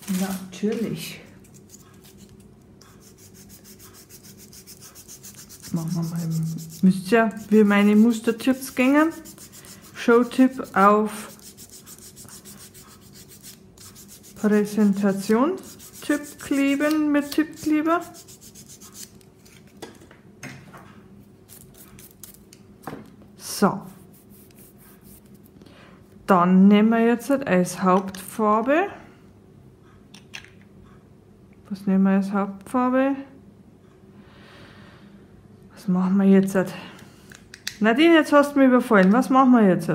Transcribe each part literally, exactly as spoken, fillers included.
Natürlich. Machen wir mal. Müsst ihr, wie meine Mustertipps gingen. Showtipp auf Präsentation-Tipp kleben mit Tippkleber. So. Dann nehmen wir jetzt als Hauptfarbe. Was nehmen wir als Hauptfarbe? Was machen wir jetzt? Nadine, jetzt hast du mich überfallen. Was machen wir jetzt?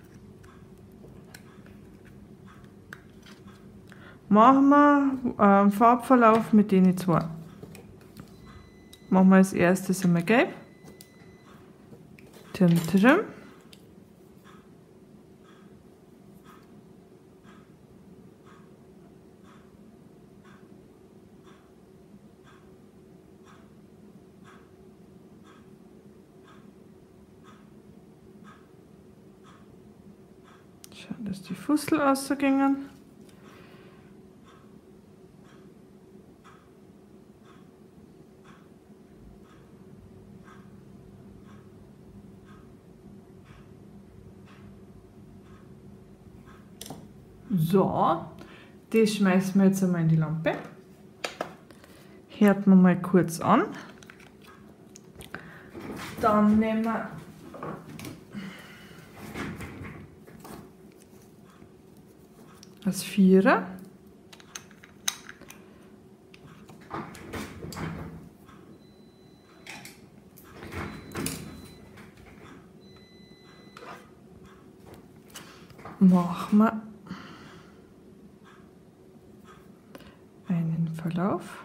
Machen wir einen Farbverlauf mit denen zwei. Machen wir als erstes einmal gelb. Tim, tim. Schauen, dass die Fussel rausgingen. So, das schmeißen wir jetzt einmal in die Lampe. Hört man mal kurz an. Dann nehmen wir das Vierer. Machen wir einen Verlauf.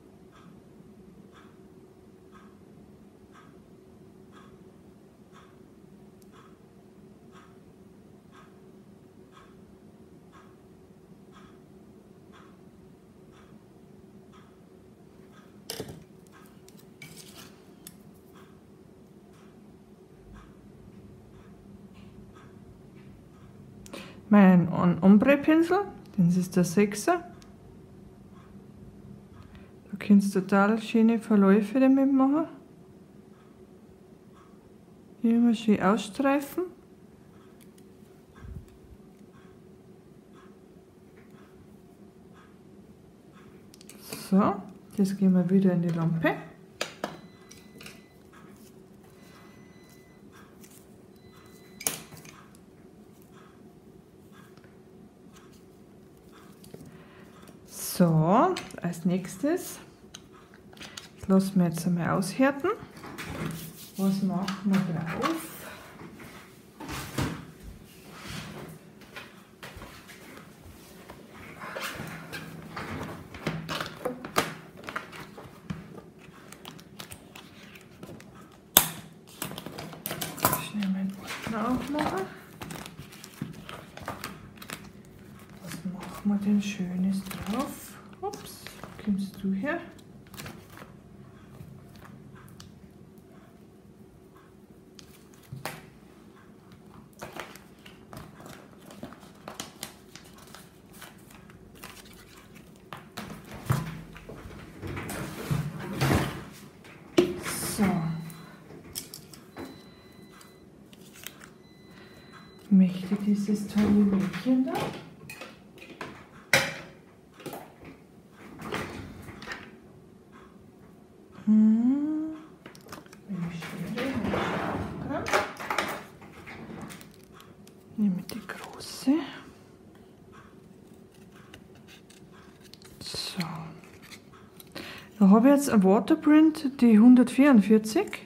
Mein Ombre-Pinsel, das ist der Sechser. Da kannst du total schöne Verläufe damit machen. Immer schön ausstreifen. So, das gehen wir wieder in die Lampe. So, als nächstes, das lassen wir jetzt einmal aushärten. Was machen wir drauf? Schnell meinen Ordner aufmachen. Was machen wir denn Schönes drauf? Ups, kommst du her? So. Ich möchte dieses tolle Mädchen da. Hm. Nehme die große. So. Da habe ich jetzt ein Waterprint, die hundertvierundvierzig.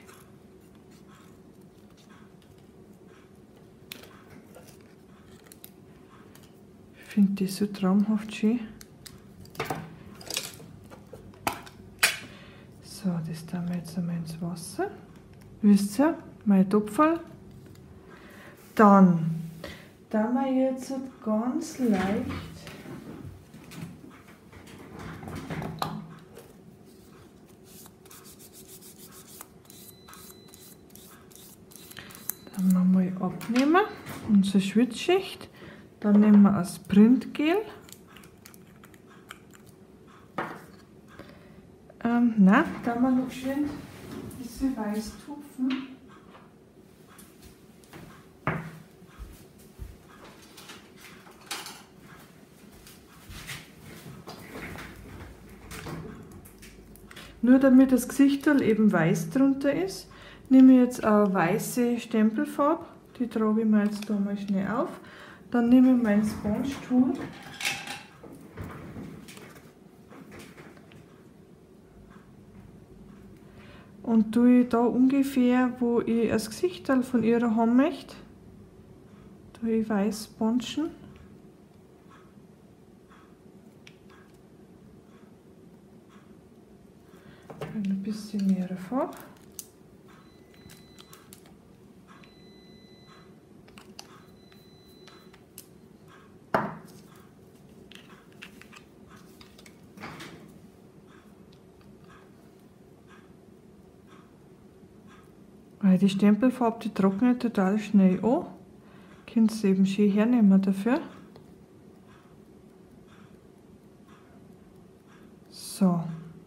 Ich finde die so traumhaft schön. So, das tun wir jetzt einmal ins Wasser. Wisst ihr, mein Topferl. Dann tun wir jetzt ganz leicht dann wir mal abnehmen, unsere Schwitzschicht. Dann nehmen wir das Printgel. Ähm, nein, da haben wir noch schön diese weiß tupfen. Nur damit das Gesichterl eben weiß drunter ist, nehme ich jetzt eine weiße Stempelfarbe. Die trage ich mir jetzt da mal schnell auf. Dann nehme ich mein Sponge-Tool. Und tue ich da ungefähr, wo ich das Gesichterl von ihr haben möchte, tue ich weiß spongen. Ein bisschen mehr Farbe. Weil die Stempelfarbe, die trocknet total schnell an. Könnt ihr eben schön hernehmen dafür. So.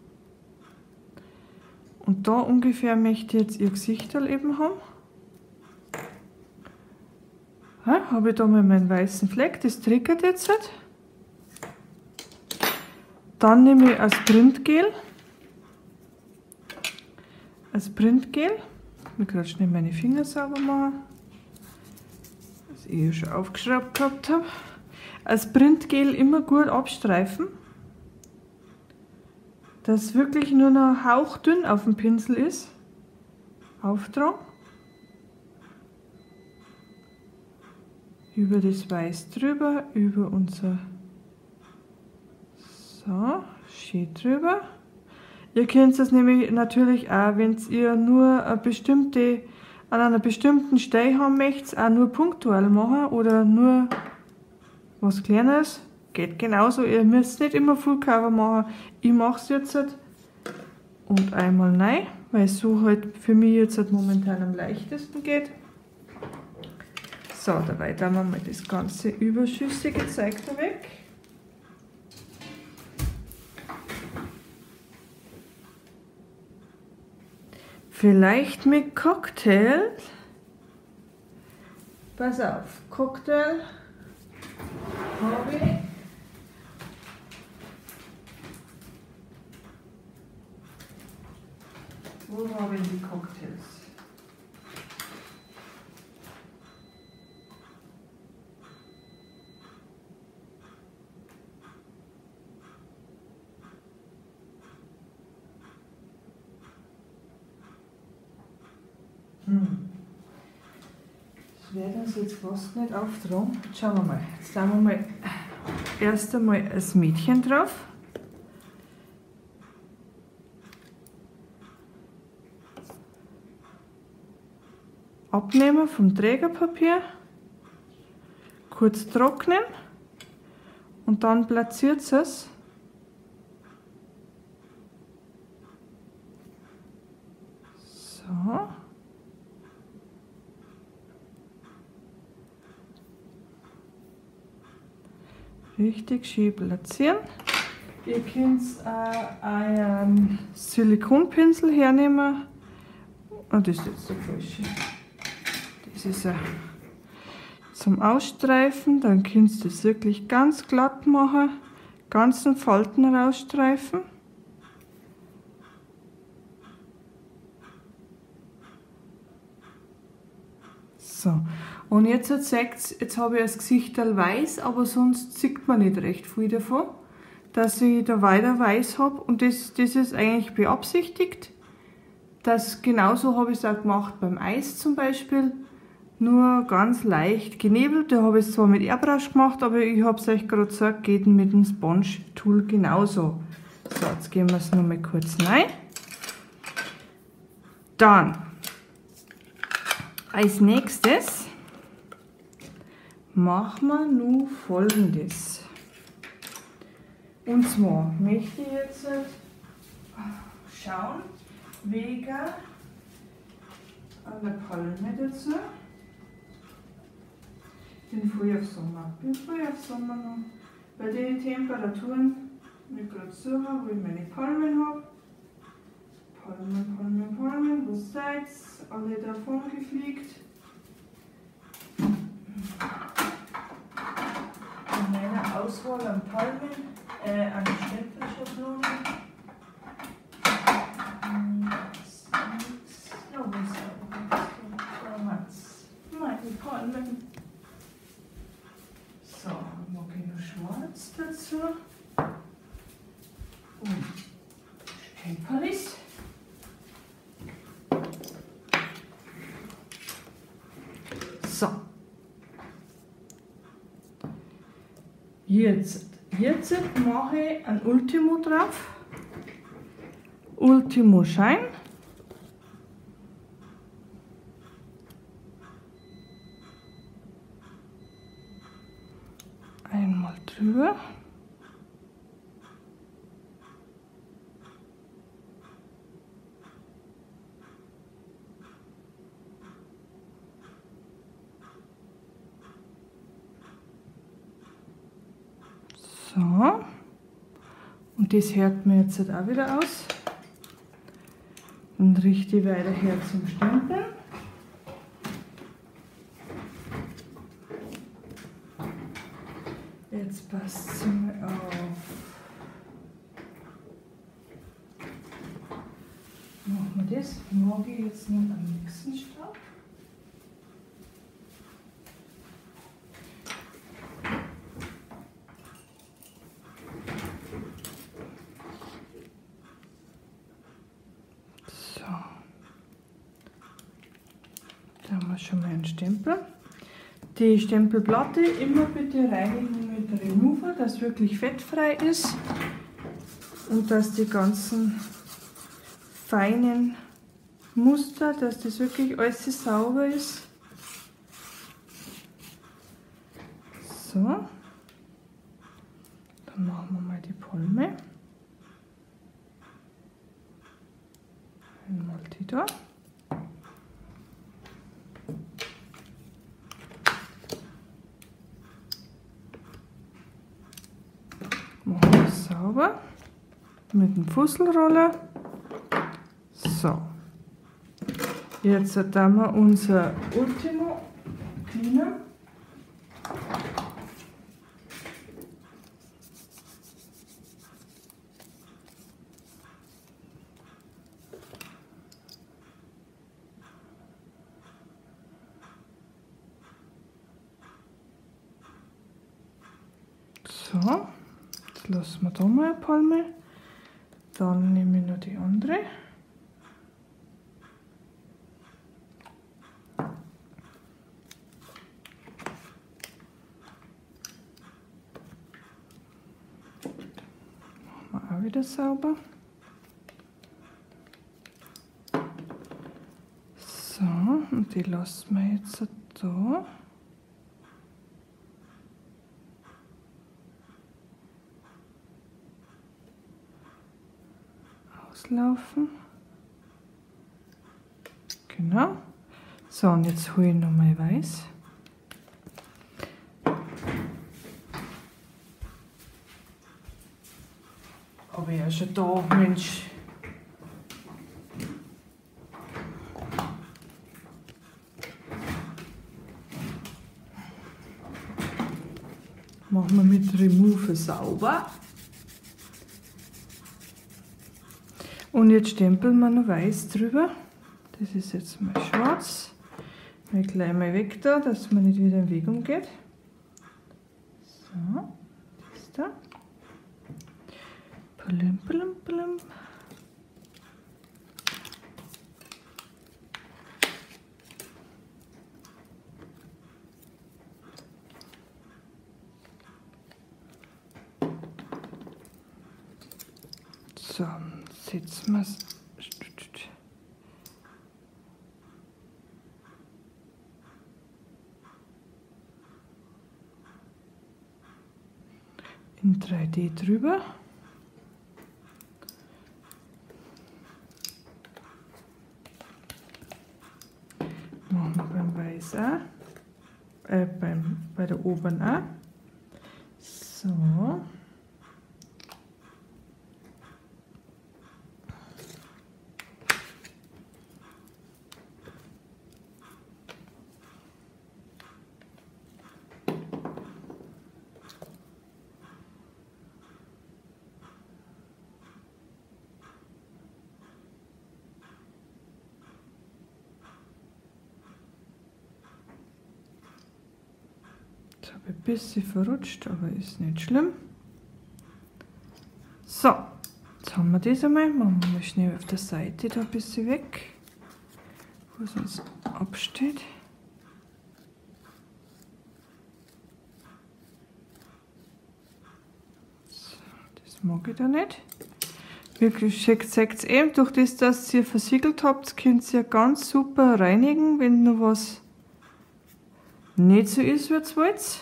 Und da ungefähr möchte ich jetzt ihr Gesichterl eben haben. Ja, habe ich da mal meinen weißen Fleck, das triggert jetzt halt. Dann nehme ich ein Sprintgel. Ein Sprintgel. Ich will gerade schnell meine Finger sauber machen, was ich ja schon aufgeschraubt gehabt habe. Ein Sprintgel immer gut abstreifen, dass wirklich nur noch hauchdünn auf dem Pinsel ist. Auftragen. Über das Weiß drüber, über unser, so, schön drüber. Ihr könnt das nämlich natürlich auch, wenn ihr nur eine bestimmte, an einer bestimmten Stelle haben möchtet, auch nur punktuell machen oder nur was Kleines. Geht genauso, ihr müsst nicht immer Full Cover machen. Ich mache es jetzt halt und einmal rein, weil es so halt für mich jetzt halt momentan am leichtesten geht. So, dabei tun wir mal das ganze überschüssige Zeug da weg. Vielleicht mit Cocktail. Pass auf, Cocktail habe ich. Wo haben die Cocktails? Hm. Ich werde uns jetzt fast nicht auftragen. Jetzt schauen wir mal. Jetzt tun wir mal erst einmal das Mädchen drauf. Abnehmen vom Trägerpapier. Kurz trocknen. Und dann platziert es. So. Richtig schön platzieren. Ihr könnt äh, einen Silikonpinsel hernehmen. Oh, das ist jetzt der falsche. Das ist ein zum Ausstreifen. Dann könnt ihr das wirklich ganz glatt machen. Ganzen Falten rausstreifen. So. Und jetzt seht, jetzt habe ich das Gesicht weiß, aber sonst sieht man nicht recht viel davon, dass ich da weiter weiß habe. Und das, das ist eigentlich beabsichtigt. Das, genauso habe ich es auch gemacht beim Eis zum Beispiel. Nur ganz leicht genebelt. Da habe ich es zwar mit Airbrush gemacht, aber ich habe es euch gerade gesagt, geht mit dem Sponge Tool genauso. So, jetzt gehen wir es noch mal kurz rein. Dann als nächstes machen wir nun Folgendes. Und zwar möchte ich jetzt schauen, wegen einer Palme dazu. Ich bin früh auf Sommer. Ich bin früh auf Sommer noch. Bei den Temperaturen, wenn ich gerade suche, wo ich meine Palmen habe. Palmen, Palmen, Palmen, wo seid's? Alle davon gefliegt. In meiner Auswahl an Palmen, äh, an Stempelschablonen. Ja, wo ist er? Meine Palmen. So, mag ich noch schwarz dazu. Und Stempellis. So. Jetzt, jetzt mache ich ein Ultimo drauf. Ultimo Schein. Einmal drüber. So. Und das hört mir jetzt auch wieder aus. Und richte weiter her zum Stempeln. Jetzt passt es mal auf. Machen wir das. Mag ich jetzt noch am nächsten Stab. So. Da haben wir schon mal einen Stempel. Die Stempelplatte immer bitte reinigen mit Remover, dass wirklich fettfrei ist und dass die ganzen feinen Muster, dass das wirklich alles sauber ist. So, dann machen wir mal die Palme. Einmal die da. Machen wir es sauber mit dem Fusselroller. So, jetzt haben wir unser Ultimo cleaner. So. Lassen wir da mal eine Palme, dann nehme ich noch die andere. Machen wir auch wieder sauber. So, und die lassen wir jetzt da. Laufen. Genau. So, und jetzt hole ich nochmal weiß. Aber ja, schon da, Mensch. Machen wir mit Remove sauber. Und jetzt stempeln wir noch weiß drüber. Das ist jetzt mal schwarz. Mal gleich mal weg da, dass man nicht wieder in den Weg umgeht. So, das da. Palim, palim, palim. So, setzen wir es. In drei D drüber. Machen wir beim Weiß auch. Äh, beim, bei der oberen auch. So. habe ich ein bisschen verrutscht, aber ist nicht schlimm. So, jetzt haben wir das einmal. Machen wir mal schnell auf der Seite da ein bisschen weg, wo es uns absteht. So, das mag ich da nicht. Wirklich, seht ihr eben, durch das, dass ihr versiegelt habt, könnt ihr ganz super reinigen, wenn noch was nicht so ist, wie ihr wollt.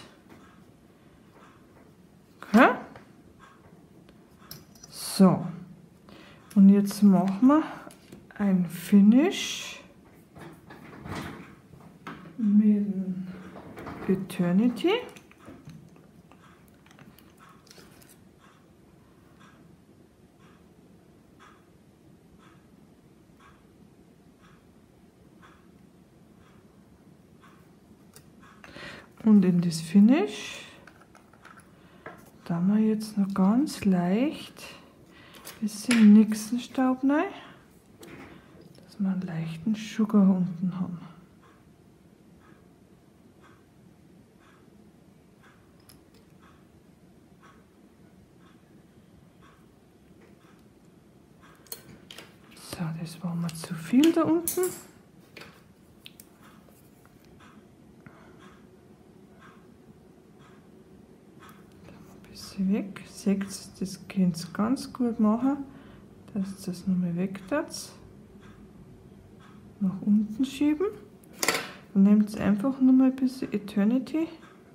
Okay. So. Und jetzt machen wir ein Finish mit Eternity. Und in das Finish da wir jetzt noch ganz leicht ein bisschen Nixenstaub rein, dass wir einen leichten Sugar unten haben. So, das war mir zu viel da unten. Weg. Seht, das könnt ihr ganz gut machen, dass ihr das nochmal weg tut. Nach unten schieben. Dann nehmt ihr einfach nochmal ein bisschen Eternity.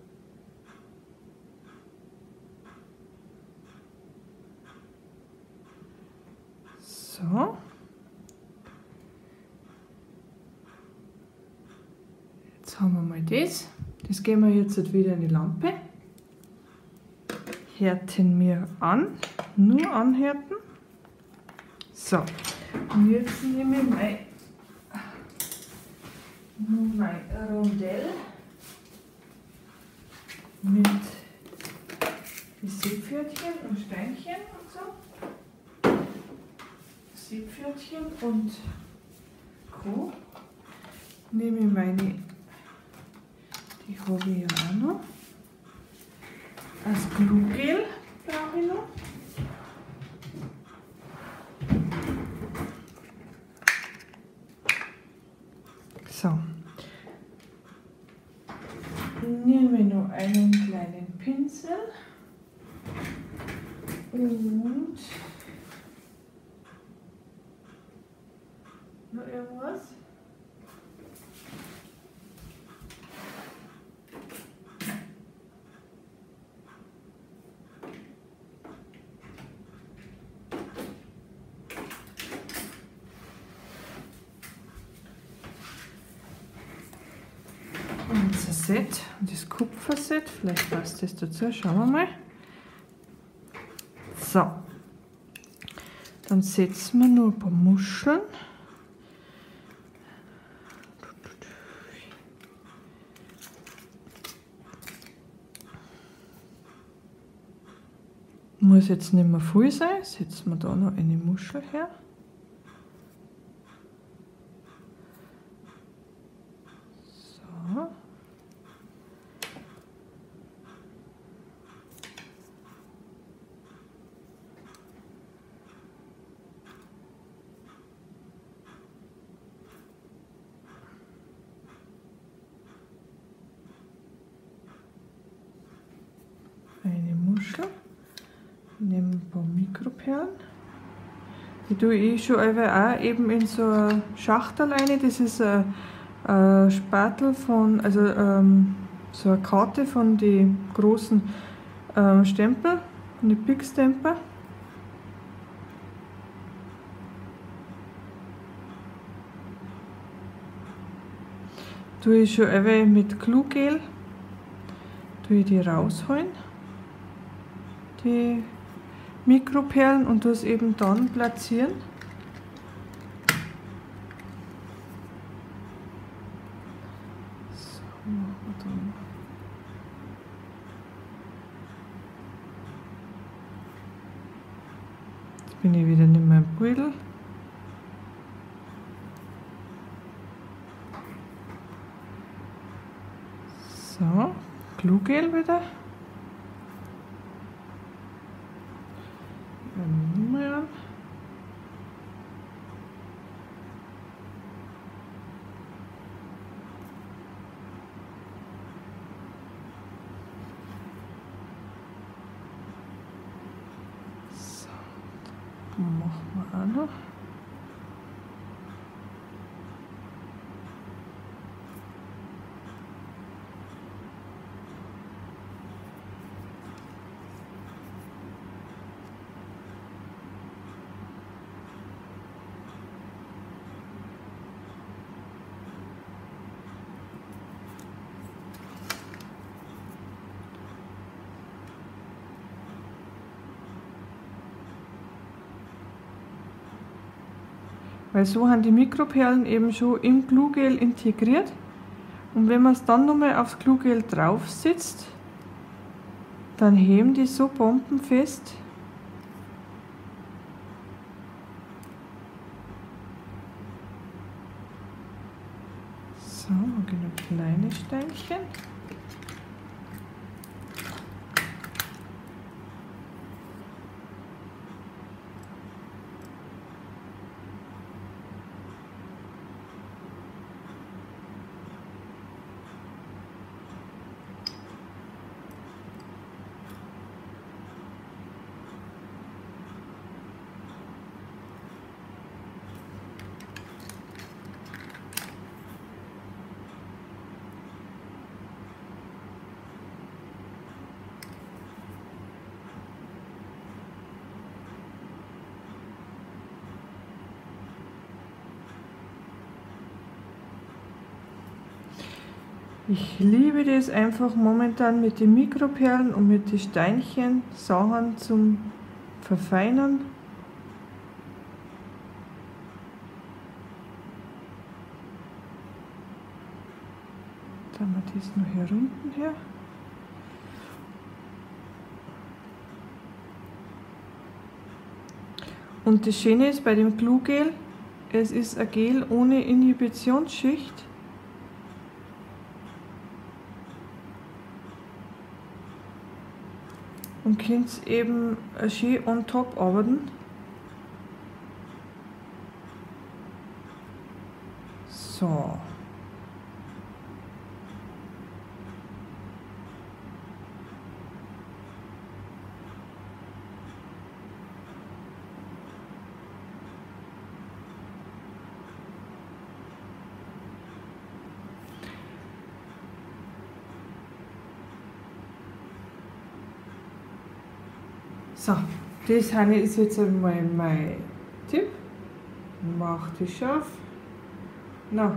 So. Jetzt haben wir mal das. Das geben wir jetzt wieder in die Lampe. Härten wir an, nur anhärten. So, und jetzt nehme ich mein, mein Rondell mit Siebpförtchen und Steinchen und so. Siebpförtchen und Co. Nehme ich meine, die habe ich ja auch noch. Das Glugel brauche ich noch. So. Nehme ich noch einen kleinen Pinsel und noch irgendwas. Das Set, das Kupferset, vielleicht passt das dazu, schauen wir mal. So, dann setzen wir nur ein paar Muscheln. Muss jetzt nicht mehr viel sein, setzen wir da noch eine Muschel her. So. Eine Muschel. Nehme ein paar Mikroperlen. Die tue ich schon auch eben in so eine Schachtel rein. Das ist ein, ein Spatel von, also ähm, so eine Karte von den großen ähm, Stempel, von den Big Stamper. Tue ich schon eben mit Glugel, tue ich die rausholen, die Mikroperlen, und das eben dann platzieren. So, machen wir dann. Jetzt bin ich wieder nicht mehr im Beutel. So, Glühgel wieder. Nochmal an. So, dann machen wir auch noch. Weil so haben die Mikroperlen eben schon im Glühgel integriert. Und wenn man es dann nochmal aufs Glühgel drauf setzt, dann heben die so bombenfest. So, genug kleine Steinchen. Ich liebe das einfach momentan mit den Mikroperlen und mit den Steinchen Sachen zum Verfeinern. Dann haben wir das noch hier unten her. Und das Schöne ist bei dem Glühgel, es ist ein Gel ohne Inhibitionsschicht. Und könnt eben schön on top arbeiten. So. So, das ist jetzt einmal mein Tipp. Mach die scharf. Na,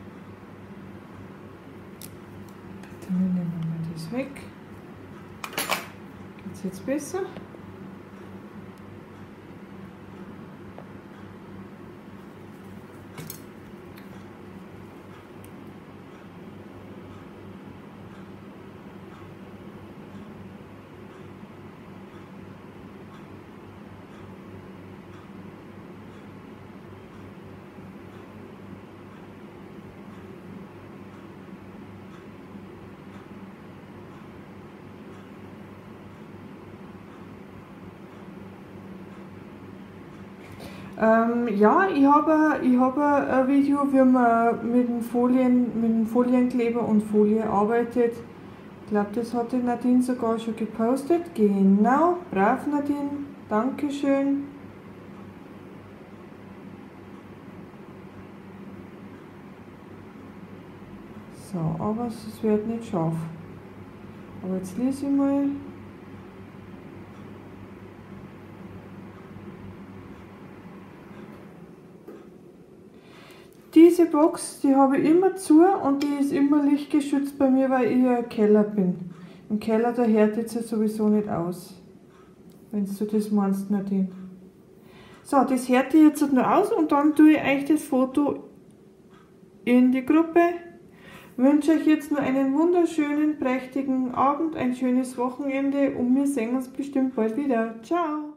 bitte nehmen wir mal das weg. Geht's jetzt besser? Ähm, ja, ich habe ich hab ein Video, wie man mit dem, Folien, mit dem Folienkleber und Folie arbeitet. Ich glaube, das hat die Nadine sogar schon gepostet. Genau, brav Nadine, Dankeschön. So, aber es wird nicht scharf. Aber jetzt lese ich mal. Diese Box, die habe ich immer zu und die ist immer lichtgeschützt bei mir, weil ich ja im Keller bin. Im Keller, da härtet sie sowieso nicht aus. Wenn du das meinst, Nadine. So, das härte ich jetzt nur aus und dann tue ich euch das Foto in die Gruppe. Ich wünsche euch jetzt nur einen wunderschönen, prächtigen Abend, ein schönes Wochenende und wir sehen uns bestimmt bald wieder. Ciao!